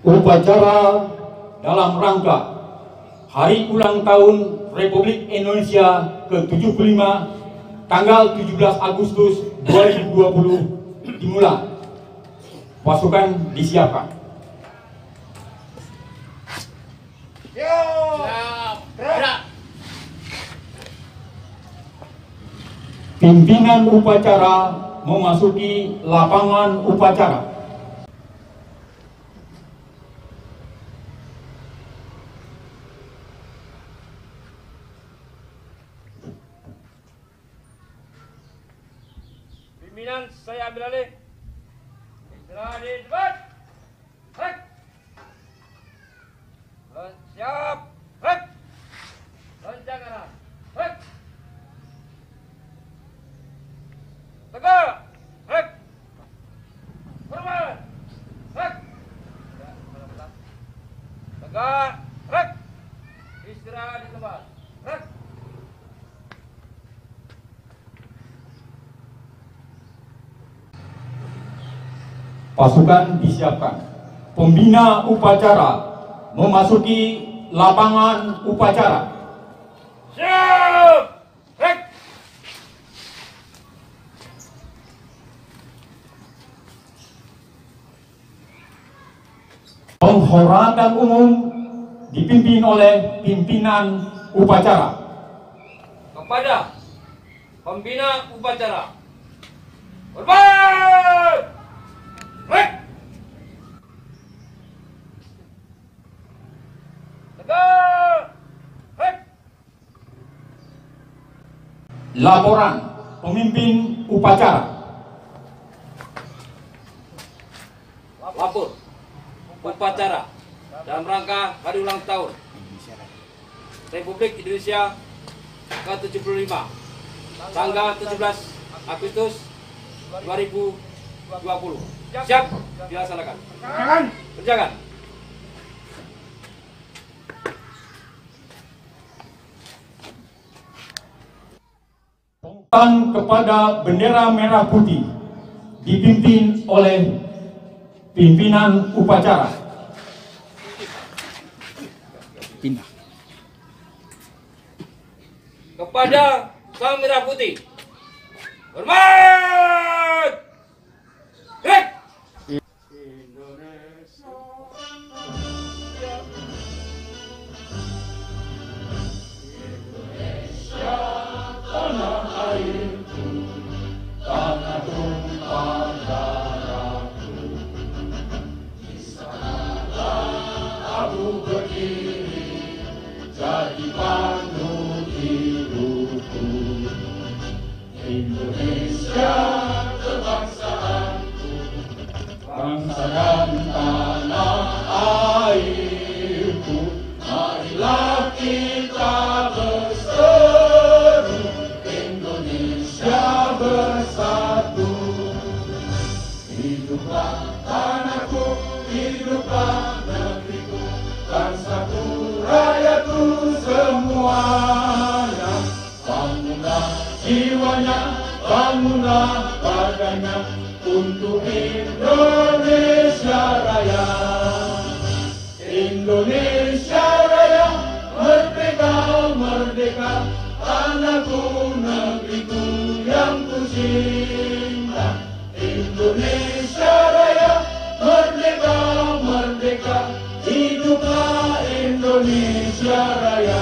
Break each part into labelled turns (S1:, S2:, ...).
S1: Upacara dalam rangka Hari Ulang Tahun Republik Indonesia ke-75 tanggal 17 Agustus 2020 dimulai. Pasukan disiapkan. Pimpinan upacara memasuki lapangan upacara.
S2: Pimpinan, saya ambil alih. Istirahat di depan. Hek. Siap. Hek. Lonceng kanan. Hek. Tegak. Hek. Hormat. Hek. Tegak. Hek. Istirahat di tempat. Hek.
S1: Pasukan disiapkan. Pembina upacara memasuki lapangan upacara.
S2: Siap. Hek.
S1: Penghormatan umum dipimpin oleh pimpinan upacara.
S2: Kepada pembina upacara. Hormat. Hek. Tegak. Hek.
S1: Laporan pemimpin upacara.
S2: Lapor upacara dalam rangka Hari Ulang Tahun Republik Indonesia ke-75 tanggal 17 Agustus 2020. Siap, dilaksanakan. Kerjakan.
S1: Tongkang kepada bendera merah putih dipimpin oleh pimpinan upacara.
S2: Kepada sang merah putih. Hormat. Hek.
S1: Indonesia kebangsaanku, bangsa dan tanah airku, marilah kita berseru, Indonesia bersatu. Hiduplah tanahku, hiduplah negeriku, bangsaku, rakyatku semuanya. Bangunlah jiwanya, bangunlah badannya untuk Indonesia Raya. Indonesia Raya, merdeka, merdeka, tanahku, negeriku yang ku cinta. Indonesia Raya, merdeka, merdeka, hiduplah Indonesia Raya.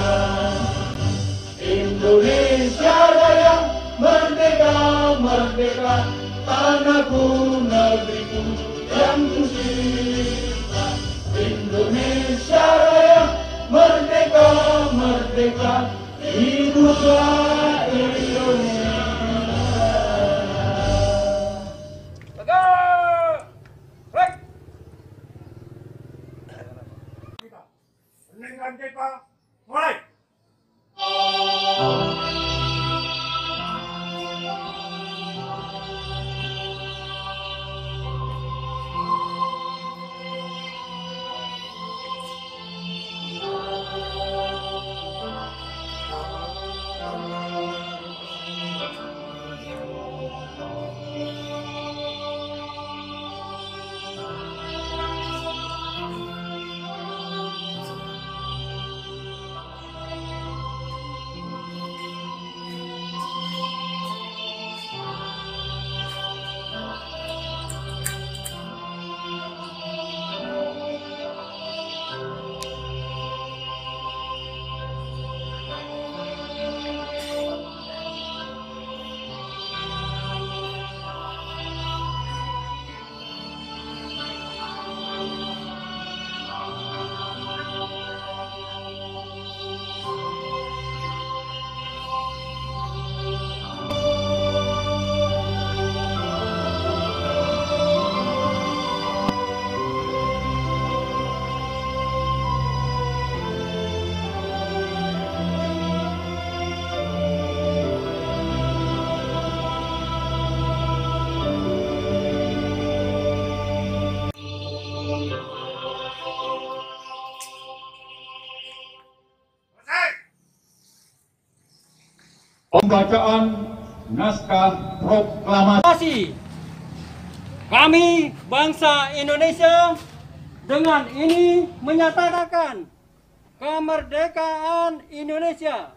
S1: Indonesia Raya, merdeka, merdeka, tanahku, negeriku yang ku cinta. Indonesia Raya, merdeka, merdeka, hiduplah Indonesia.
S2: Tegak. Hek.
S3: Peningkan kita mulai.
S1: Pembacaan naskah proklamasi.
S4: Kami bangsa Indonesia dengan ini menyatakan kemerdekaan Indonesia.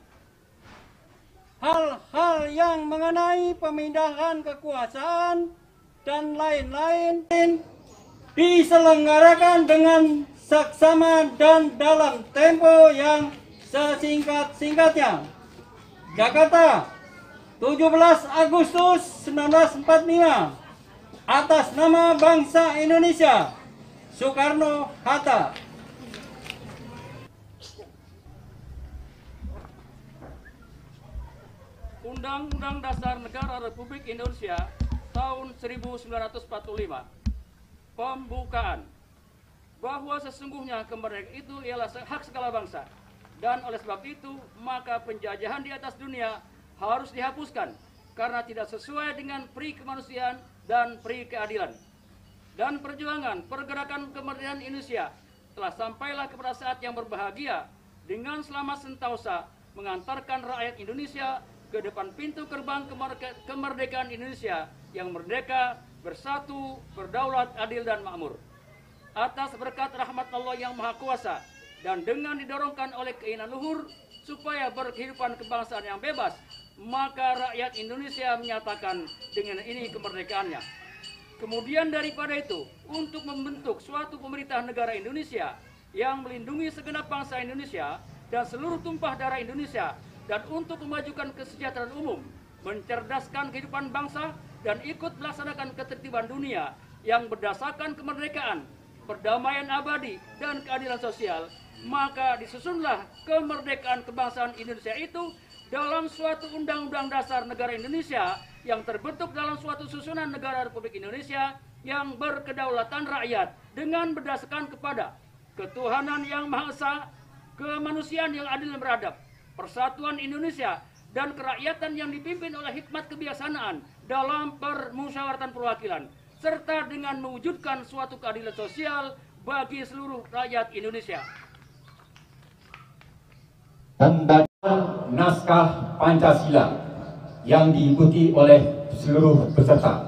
S4: Hal-hal yang mengenai pemindahan kekuasaan dan lain-lain diselenggarakan dengan saksama dan dalam tempo yang sesingkat-singkatnya. Jakarta, 17 Agustus 1945. Atas nama bangsa Indonesia, Soekarno-Hatta. Undang-Undang Dasar Negara Republik Indonesia tahun 1945. Pembukaan. Bahwa sesungguhnya kemerdekaan itu ialah hak segala bangsa. Dan oleh sebab itu, maka penjajahan di atas dunia harus dihapuskan karena tidak sesuai dengan peri kemanusiaan dan peri keadilan. Dan perjuangan pergerakan kemerdekaan Indonesia telah sampailah kepada saat yang berbahagia dengan selamat sentosa mengantarkan rakyat Indonesia ke depan pintu gerbang kemerdekaan Indonesia yang merdeka, bersatu, berdaulat, adil dan makmur. Atas berkat rahmat Allah yang Maha Kuasa dan dengan didorongkan oleh keinginan luhur supaya berkehidupan kebangsaan yang bebas, maka rakyat Indonesia menyatakan dengan ini kemerdekaannya. Kemudian daripada itu, untuk membentuk suatu pemerintah negara Indonesia yang melindungi segenap bangsa Indonesia dan seluruh tumpah darah Indonesia, dan untuk memajukan kesejahteraan umum, mencerdaskan kehidupan bangsa, dan ikut melaksanakan ketertiban dunia yang berdasarkan kemerdekaan, perdamaian abadi, dan keadilan sosial, maka disusunlah kemerdekaan kebangsaan Indonesia itu dalam suatu Undang-Undang Dasar Negara Indonesia yang terbentuk dalam suatu susunan negara Republik Indonesia yang berkedaulatan rakyat dengan berdasarkan kepada ketuhanan yang Maha Esa, kemanusiaan yang adil dan beradab, persatuan Indonesia, dan kerakyatan yang dipimpin oleh hikmat kebijaksanaan dalam permusyawaratan perwakilan, serta dengan mewujudkan suatu keadilan sosial bagi seluruh rakyat Indonesia.
S1: Pembacaan naskah Pancasila yang diikuti oleh seluruh peserta.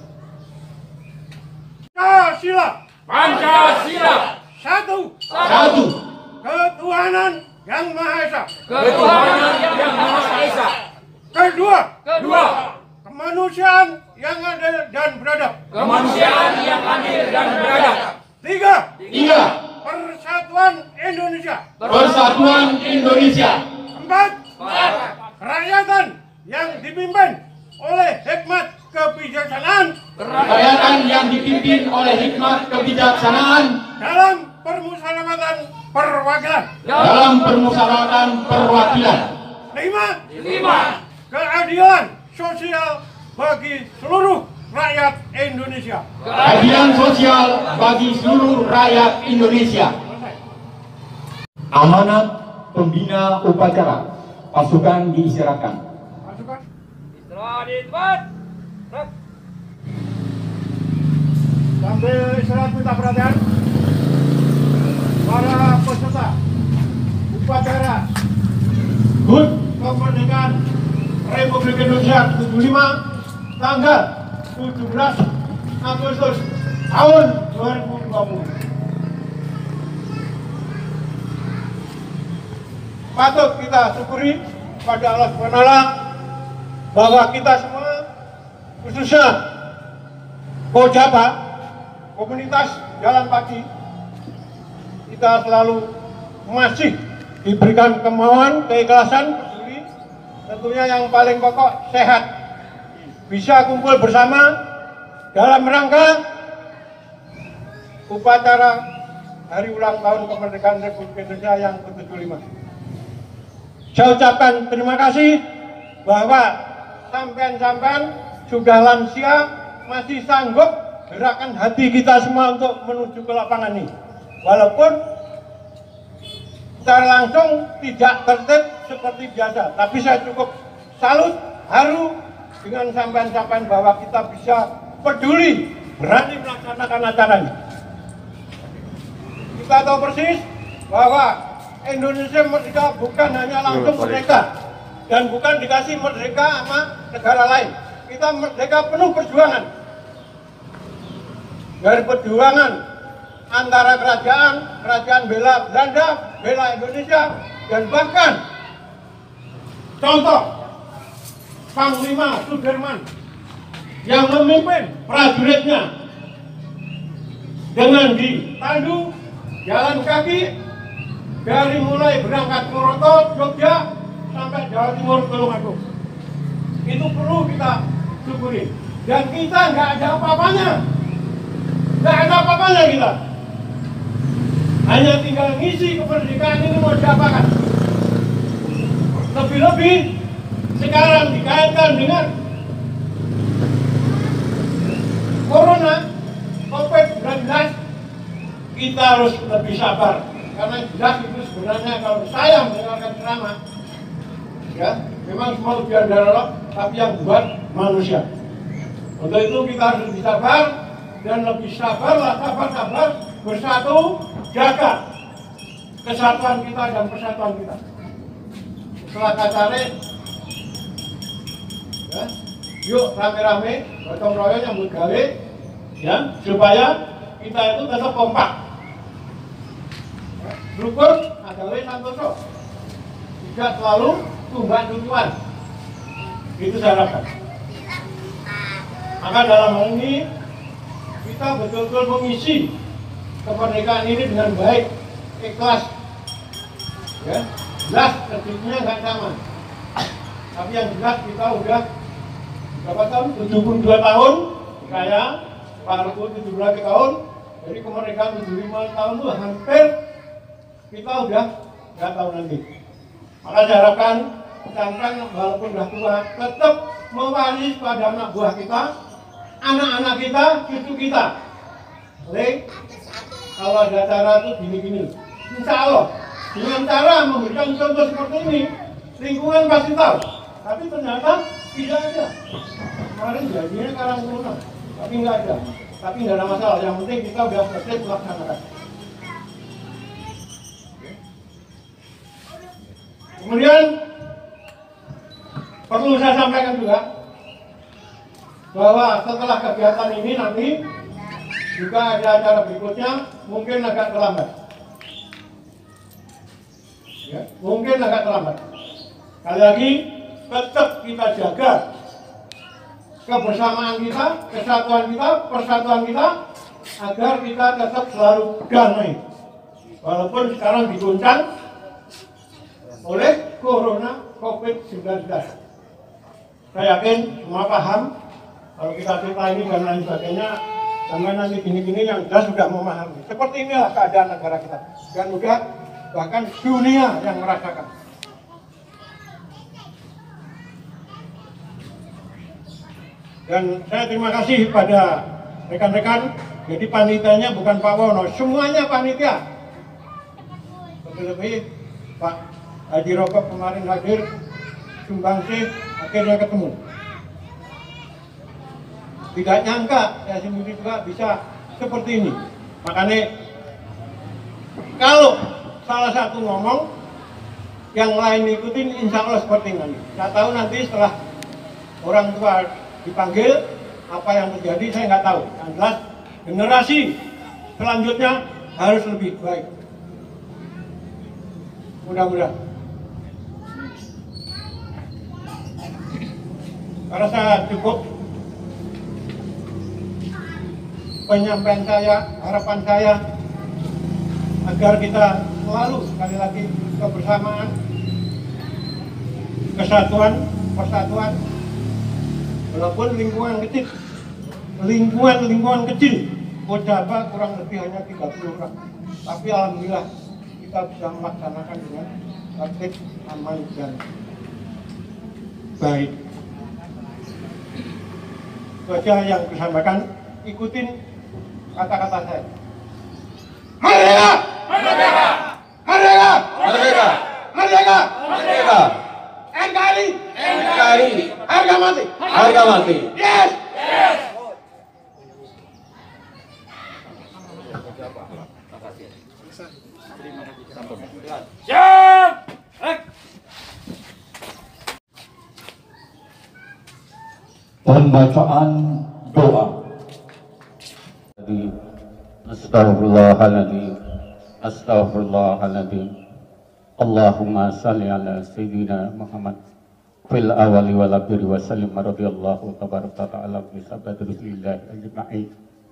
S3: Pancasila.
S2: Pancasila.
S3: Satu.
S1: Satu.
S3: Ketuhanan yang Maha Esa.
S2: Ketuhanan yang Maha Esa.
S3: Kedua.
S2: Kedua,
S3: Kemanusiaan yang adil dan beradab.
S2: kemanusiaan yang adil dan beradab.
S3: Tiga.
S1: Tiga.
S3: Persatuan Indonesia.
S1: Persatuan Indonesia.
S3: Empat. Kerakyatan yang dipimpin oleh hikmat kebijaksanaan
S1: Kerakyatan yang dipimpin oleh hikmat kebijaksanaan
S3: dalam permusyawaratan perwakilan.
S1: dalam permusyawaratan perwakilan.
S3: Lima.
S2: Lima,
S3: Keadilan sosial bagi seluruh rakyat Indonesia.
S1: Keadilan sosial bagi seluruh rakyat Indonesia. Amanat pembina upacara. Pasukan diistirahatkan.
S3: Pasukan.
S2: istirahat di tempat.
S3: Sambil istirahat minta perhatian para peserta upacara
S1: Good.
S3: kemerdekaan Republik Indonesia 75 tanggal 17 Agustus tahun 2020. Patut kita syukuri pada Allah SWT bahwa kita semua, khususnya Kojaba, komunitas jalan kaki, kita selalu masih diberikan kemauan, keikhlasan, peduli, tentunya yang paling pokok sehat, bisa kumpul bersama dalam rangka upacara hari ulang tahun kemerdekaan Republik Indonesia yang ke-75. Saya ucapkan terima kasih bahwa sampean-sampean sudah lansia masih sanggup gerakan hati kita semua untuk menuju ke lapangan ini. Walaupun secara langsung tidak tertib seperti biasa, tapi saya cukup salut, haru dengan sampean-sampean bahwa kita bisa peduli, berani melaksanakan acara ini. Kita tahu persis bahwa Indonesia merdeka bukan hanya langsung merdeka, dan bukan dikasih merdeka sama negara lain. Kita merdeka penuh perjuangan. Dari perjuangan antara kerajaan bela Belanda, bela Indonesia, dan bahkan contoh Panglima Sudirman yang memimpin prajuritnya dengan ditandu jalan kaki dari mulai berangkat Purwokerto, Jogja sampai Jawa Timur, Tulungagung. Itu perlu kita syukuri. Dan kita nggak ada apa-apanya. Nggak ada apa-apanya kita. Hanya tinggal ngisi kemerdekaan ini mau diapakan. Lebih-lebih sekarang dikaitkan dengan Corona, COVID-19, kita harus lebih sabar. Karena jelas itu sebenarnya kalau saya mendengarkan ceramah, ya, memang semua ujian dari Allah, tapi yang buat manusia. Untuk itu kita harus lebih sabar dan lebih sabarlah, sabar bersatu, jaga kesatuan kita dan persatuan kita. Setelah kacare, ya, yuk rame-rame, gotong royong nyambut gawe, ya, supaya kita itu tetap kompak. Rukun agawe santoso, tidak selalu tumbang tuntuan. Itu saya harapkan. Maka dalam hal ini kita betul-betul mengisi kemerdekaan ini dengan baik, ikhlas, ya, jelas tertibnya nggak sama. Tapi yang jelas kita udah berapa tahun? 72 tahun, saya Pak Ruku 17 tahun, jadi kemerdekaan 75 tahun itu hampir kita udah nggak tahu nanti. Maka saya harapkan pesantren walaupun sudah tua tetap mewaris pada anak buah kita, anak-anak kita, cucu kita. Kalau ada cara itu gini-gini, insya Allah dengan cara memberikan contoh seperti ini, lingkungan pasti tahu. Tapi ternyata tidak ada. Kemarin jadinya Karang Taruna, tapi nggak ada. Tapi nggak ada masalah. Yang penting kita sudah selesai melaksanakan. Kemudian perlu saya sampaikan juga bahwa setelah kegiatan ini nanti juga ada acara berikutnya, mungkin agak terlambat. Ya, mungkin agak terlambat. Sekali lagi, tetap kita jaga kebersamaan kita, kesatuan kita, persatuan kita, agar kita tetap selalu damai. Walaupun sekarang diguncang oleh Corona COVID-19. Saya yakin semua paham kalau kita cerita ini dan lain sebagainya, sampai nanti gini-gini yang jelas sudah memahami. Seperti inilah keadaan negara kita. Dan juga bahkan dunia yang merasakan. Dan saya terima kasih pada rekan-rekan. Jadi panitianya bukan Pak Wono, semuanya panitia. Lebih-lebih Pak Haji Rokok kemarin hadir, sumbangsih, akhirnya ketemu. Tidak nyangka, saya sendiri juga bisa seperti ini. Makanya, kalau salah satu ngomong, yang lain ikutin, insya Allah seperti ini. Saya tahu nanti setelah orang tua dipanggil, apa yang terjadi saya nggak tahu. Yang jelas, generasi selanjutnya harus lebih baik. Mudah-mudahan. Karena saya cukup penyampaian saya, harapan saya agar kita selalu sekali lagi kebersamaan, kesatuan, persatuan, walaupun lingkungan kecil, Kojaba kurang lebih hanya 30 orang, tapi alhamdulillah kita bisa melaksanakan dengan tertib, aman dan baik. Itu aja yang disampaikan. Ikutin kata-kata saya. Merdeka! Merdeka! Merdeka! Merdeka! Merdeka! Merdeka! NKRI! NKRI! Harga mati! Harga mati! Yes! Yes!
S2: Siap!
S5: Pembacaan doa. Astaghfirullahaladzim. Astaghfirullahaladzim. Allahumma salli ala Sayyidina Muhammad fil awali wal akhiri wa sallim radhiyallahu tabaraka ta'ala bi sabati Rasulillah ajma'in.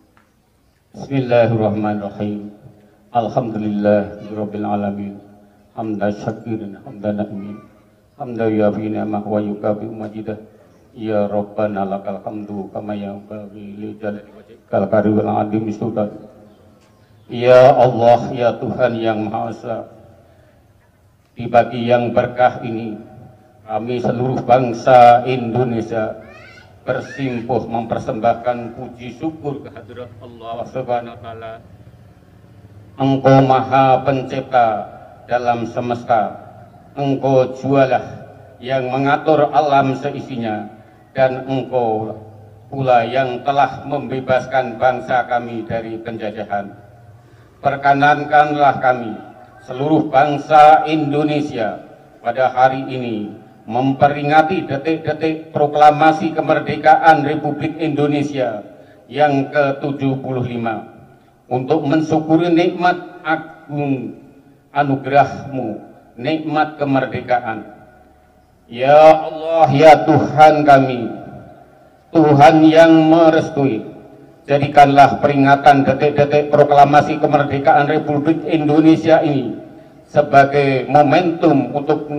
S5: Bismillahirrahmanirrahim. Alhamdulillahirabbil alamin. Hamdan syakirin hamdan na'imin. Hamdan yafi ni'mah wa yukafi majidah. Ya Rabbana lakal hamdu kama yanbaghi li jalali wajhikal karimil azim sultan. Ya Allah, ya Tuhan yang Maha Esa, di pagi yang berkah ini kami seluruh bangsa Indonesia bersimpuh mempersembahkan puji syukur kehadirat Allah Subhanahu wa taala. Engkau Maha Pencipta dalam semesta, Engkau jualah yang mengatur alam seisinya, dan Engkau pula yang telah membebaskan bangsa kami dari penjajahan. Perkenankanlah kami seluruh bangsa Indonesia pada hari ini memperingati detik-detik proklamasi kemerdekaan Republik Indonesia yang ke-75 untuk mensyukuri nikmat agung anugerah-Mu, nikmat kemerdekaan. Ya Allah, ya Tuhan kami, Tuhan yang merestui, jadikanlah peringatan detik-detik proklamasi kemerdekaan Republik Indonesia ini sebagai momentum untuk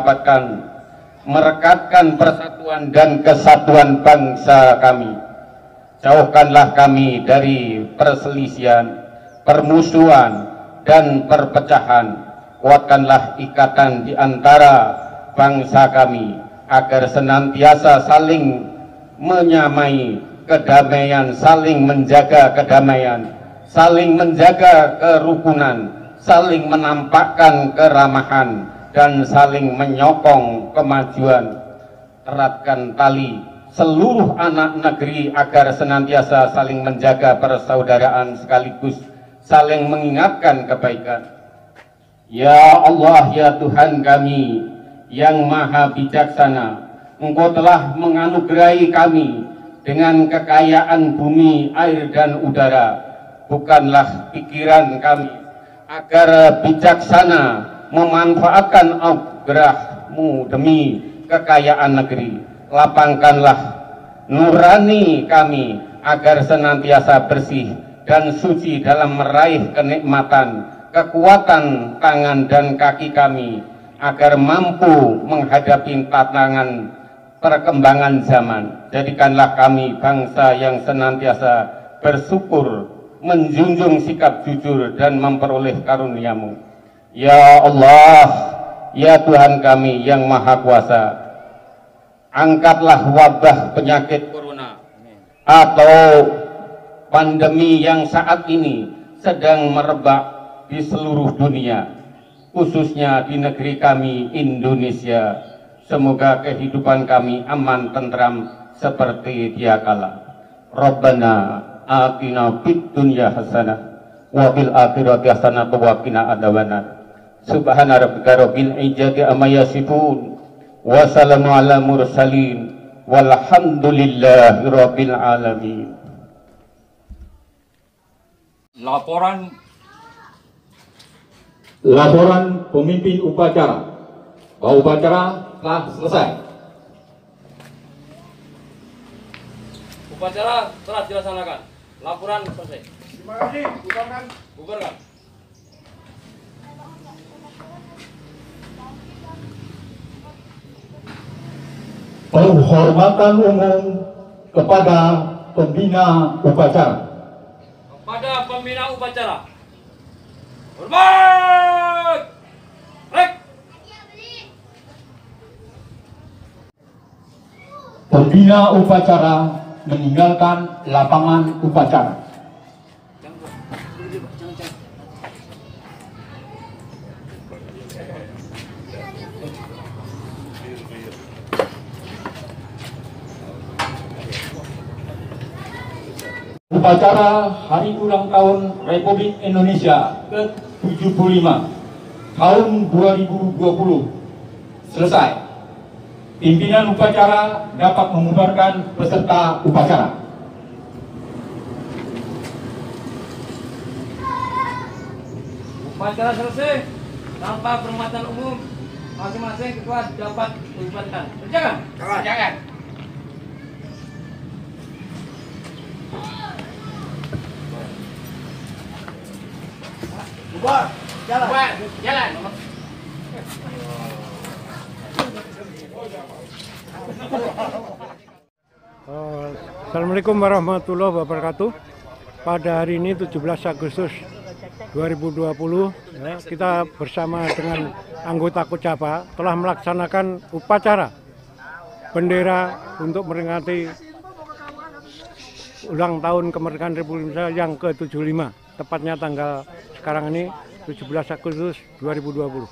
S5: merekatkan persatuan dan kesatuan bangsa kami. Jauhkanlah kami dari perselisihan, permusuhan, dan perpecahan. Kuatkanlah ikatan di antara bangsa kami agar senantiasa saling menyamai kedamaian, saling menjaga kedamaian, saling menjaga kerukunan, saling menampakkan keramahan, dan saling menyokong kemajuan. Eratkan tali seluruh anak negeri agar senantiasa saling menjaga persaudaraan sekaligus saling mengingatkan kebaikan. Ya Allah, ya Tuhan kami yang Maha Bijaksana, Engkau telah menganugerahi kami dengan kekayaan bumi, air, dan udara. Bukanlah pikiran kami agar bijaksana memanfaatkan anugerah-Mu demi kekayaan negeri. Lapangkanlah nurani kami agar senantiasa bersih dan suci dalam meraih kenikmatan, kekuatan tangan dan kaki kami agar mampu menghadapi tantangan perkembangan zaman. Jadikanlah kami bangsa yang senantiasa bersyukur, menjunjung sikap jujur, dan memperoleh karunia-Mu. Ya Allah, ya Tuhan kami yang Maha Kuasa, angkatlah wabah penyakit corona atau pandemi yang saat ini sedang merebak di seluruh dunia, khususnya di negeri kami Indonesia. Semoga kehidupan kami aman tentram seperti dia kala. Rabbana atina fid dunya hasanah wa fil akhirati hasanah wa qina adzabannar. Subhana rabbika rabbil izzati amma yasifun wa salamun ala mursalin walhamdulillahi rabbil alamin.
S2: Laporan
S5: pemimpin upacara bahwa upacara telah selesai.
S2: upacara telah dilaksanakan. Laporan selesai.
S3: Terima kasih, bubarkan.
S2: Bubarkan.
S5: Penghormatan umum kepada pembina upacara.
S2: Kepada pembina upacara. Hormat! Rek!
S5: Pembina upacara meninggalkan lapangan upacara. Upacara Hari Ulang Tahun Republik Indonesia ke-75 tahun 2020 selesai.
S1: Pimpinan upacara dapat membubarkan peserta upacara.
S2: Upacara selesai tanpa perkhidmatan umum, masing-masing ketua dapat dibubarkan. Berjalan. Berjalan. Bubar. Jalan. Bubar. Jalan.
S3: Assalamualaikum warahmatullahi wabarakatuh. Pada hari ini 17 Agustus 2020 ya, kita bersama dengan anggota Kojaba telah melaksanakan upacara bendera untuk memperingati ulang tahun kemerdekaan Republik Indonesia yang ke-75, tepatnya tanggal sekarang ini 17 Agustus 2020.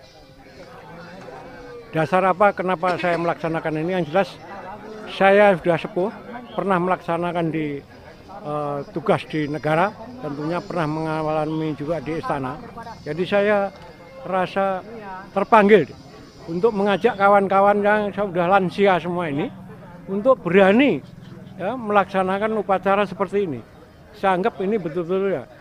S3: Dasar apa kenapa saya melaksanakan ini? Yang jelas saya sudah sepuh, pernah melaksanakan di tugas di negara, tentunya pernah mengalami juga di istana. Jadi saya rasa terpanggil untuk mengajak kawan-kawan yang sudah lansia semua ini untuk berani ya, melaksanakan upacara seperti ini. Saya anggap ini betul-betul ya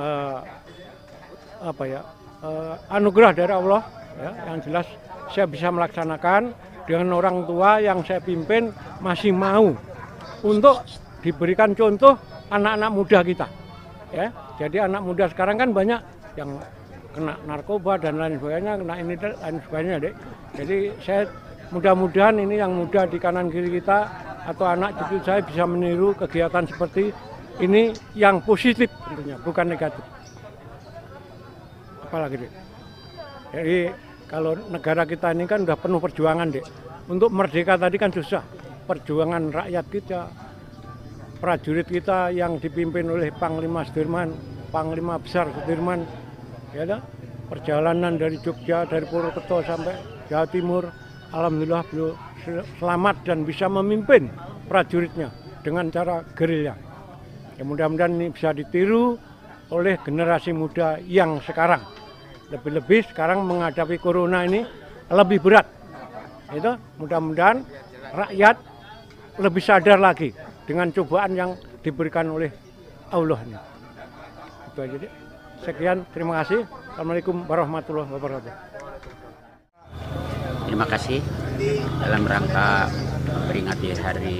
S3: anugerah dari Allah ya, yang jelas saya bisa melaksanakan dengan orang tua yang saya pimpin masih mau untuk diberikan contoh anak-anak muda kita ya. Jadi anak muda sekarang kan banyak yang kena narkoba dan lain sebagainya, kena ini dan lain sebagainya, Dek. Jadi saya mudah-mudahan ini yang muda di kanan kiri kita atau anak cucu saya bisa meniru kegiatan seperti ini yang positif tentunya, bukan negatif. Apalagi, Dek. Jadi kalau negara kita ini kan udah penuh perjuangan, Dek. Untuk merdeka tadi kan susah. Perjuangan rakyat kita, prajurit kita yang dipimpin oleh Panglima Sudirman, Panglima Besar Sudirman, ya dah. Perjalanan dari Jogja, dari Purwokerto sampai Jawa Timur, alhamdulillah beliau selamat dan bisa memimpin prajuritnya dengan cara gerilya. Ya, mudah-mudahan ini bisa ditiru oleh generasi muda yang sekarang. Lebih-lebih sekarang menghadapi corona ini lebih berat. Itu mudah-mudahan rakyat lebih sadar lagi dengan cobaan yang diberikan oleh Allah ini. Itu aja, Dek. Sekian, terima kasih. Assalamualaikum warahmatullahi wabarakatuh.
S6: Terima kasih dalam rangka memperingati hari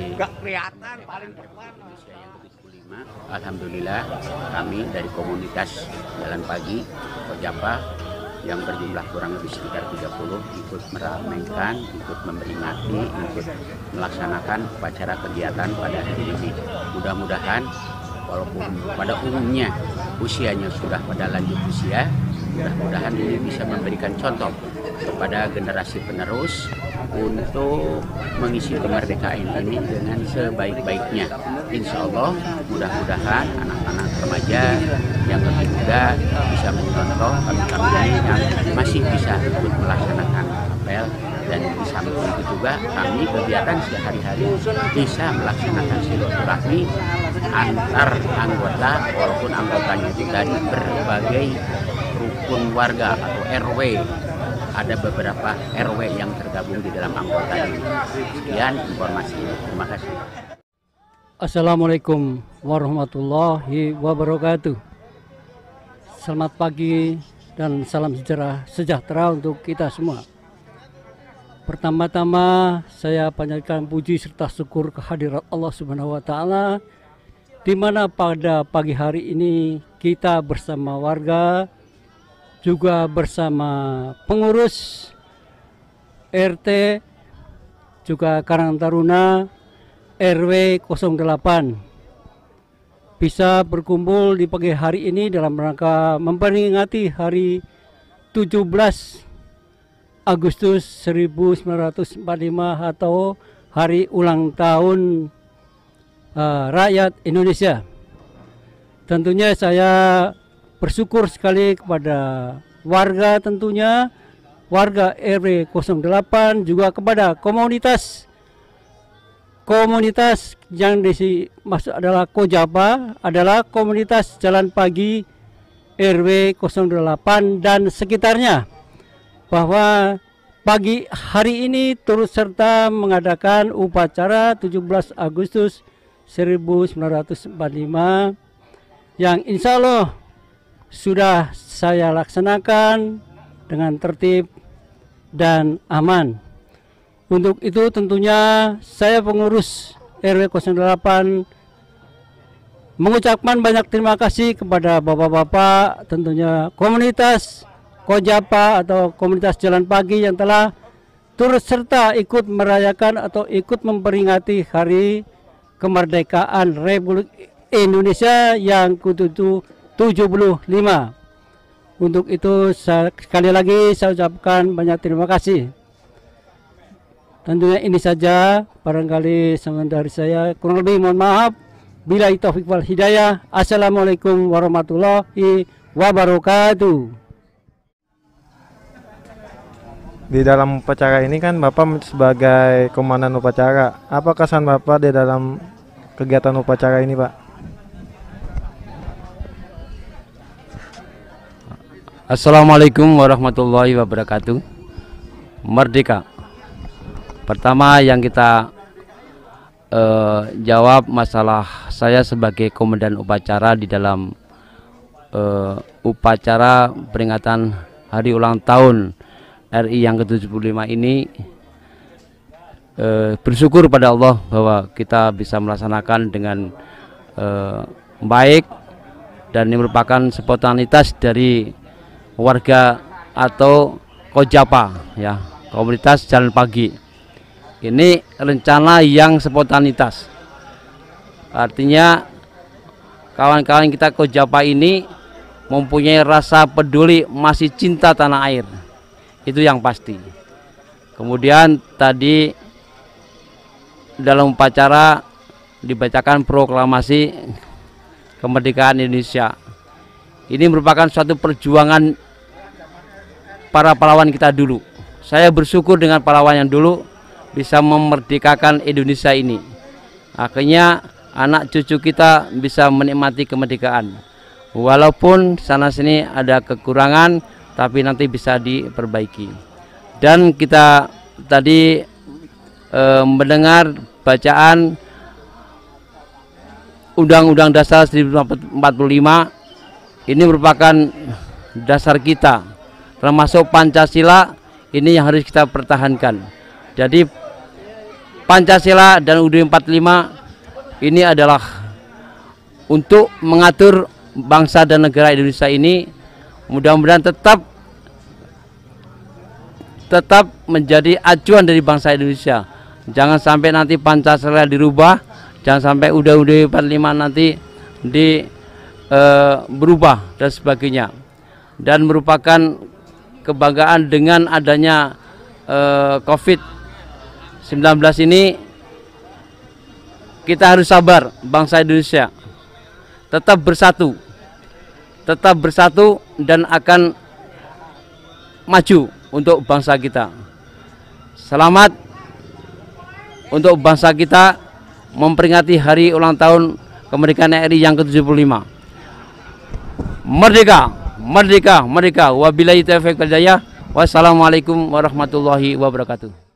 S6: Indonesia yang ke-75. Alhamdulillah kami dari komunitas Jalan Pagi Kojaba yang berjumlah kurang lebih sekitar 30 ikut meramaikan, ikut memperingati, ikut melaksanakan upacara kegiatan pada hari ini. Mudah-mudahan walaupun pada umumnya usianya sudah pada lanjut usia, mudah-mudahan ini bisa memberikan contoh kepada generasi penerus untuk mengisi kemerdekaan ini dengan sebaik-baiknya. Insya Allah mudah-mudahan anak-anak remaja yang lebih muda bisa mencontoh kami-kami yang masih bisa ikut melaksanakan apel, dan di samping itu juga kami kegiatan sehari-hari bisa melaksanakan silaturahmi antar anggota, walaupun anggotanya itu dari berbagai rukun warga atau RW. Ada beberapa RW yang tergabung di dalam anggota ini. Sekian informasi. Terima kasih.
S7: Assalamualaikum warahmatullahi wabarakatuh. Selamat pagi dan salam sejahtera untuk kita semua. Pertama-tama saya panjatkan puji serta syukur kehadirat Allah Subhanahu wa taala, di mana pada pagi hari ini kita bersama warga, juga bersama pengurus RT, juga Karang Taruna RW 08 bisa berkumpul di pagi hari ini dalam rangka memperingati hari 17 Agustus 1945 atau hari ulang tahun rakyat Indonesia. Tentunya saya bersyukur sekali kepada warga, tentunya warga RW 08, juga kepada komunitas yang masuk adalah Kojaba, adalah komunitas Jalan Pagi RW 08 dan sekitarnya, bahwa pagi hari ini turut serta mengadakan upacara 17 Agustus 1945 yang insya Allah sudah saya laksanakan dengan tertib dan aman. Untuk itu tentunya saya pengurus RW 08 mengucapkan banyak terima kasih kepada bapak-bapak, tentunya komunitas Kojapa atau komunitas Jalan Pagi yang telah turut serta ikut merayakan atau ikut memperingati Hari Kemerdekaan Republik Indonesia yang ke-75. Untuk itu sekali lagi saya ucapkan banyak terima kasih. Tentunya ini saja barangkali dari saya, kurang lebih mohon maaf. Billahi taufiq wal hidayah. Assalamualaikum warahmatullahi wabarakatuh.
S8: Di dalam upacara ini kan Bapak sebagai komandan upacara, apa kesan Bapak di dalam kegiatan upacara ini, Pak?
S9: Assalamualaikum warahmatullahi wabarakatuh. Merdeka. Pertama yang kita jawab masalah saya sebagai komandan upacara di dalam upacara peringatan hari ulang tahun RI yang ke-75 ini, bersyukur pada Allah bahwa kita bisa melaksanakan dengan baik, dan ini merupakan spontanitas dari warga atau Kojapa ya, komunitas Jalan Pagi. Ini rencana yang spontanitas, artinya kawan-kawan kita Kojapa ini mempunyai rasa peduli, masih cinta tanah air, itu yang pasti. Kemudian tadi dalam upacara dibacakan proklamasi kemerdekaan Indonesia. Ini merupakan suatu perjuangan para pahlawan kita dulu. Saya bersyukur dengan pahlawan yang dulu bisa memerdekakan Indonesia ini. Akhirnya anak cucu kita bisa menikmati kemerdekaan. Walaupun sana sini ada kekurangan, tapi nanti bisa diperbaiki. Dan kita tadi mendengar bacaan Undang-Undang Dasar 1945. Ini merupakan dasar kita, termasuk Pancasila. Ini yang harus kita pertahankan. Jadi Pancasila dan UUD 45 ini adalah untuk mengatur bangsa dan negara Indonesia ini. Mudah-mudahan tetap menjadi acuan dari bangsa Indonesia. Jangan sampai nanti Pancasila dirubah, jangan sampai UUD 45 nanti berubah dan sebagainya. Dan merupakan kebanggaan dengan adanya COVID-19 ini, kita harus sabar, bangsa Indonesia tetap bersatu dan akan maju untuk bangsa kita. Selamat untuk bangsa kita memperingati hari ulang tahun kemerdekaan RI yang ke-75. Merdeka, merdeka, merdeka. Wabillahi taufiq wal hidayah. Wassalamualaikum warahmatullahi wabarakatuh.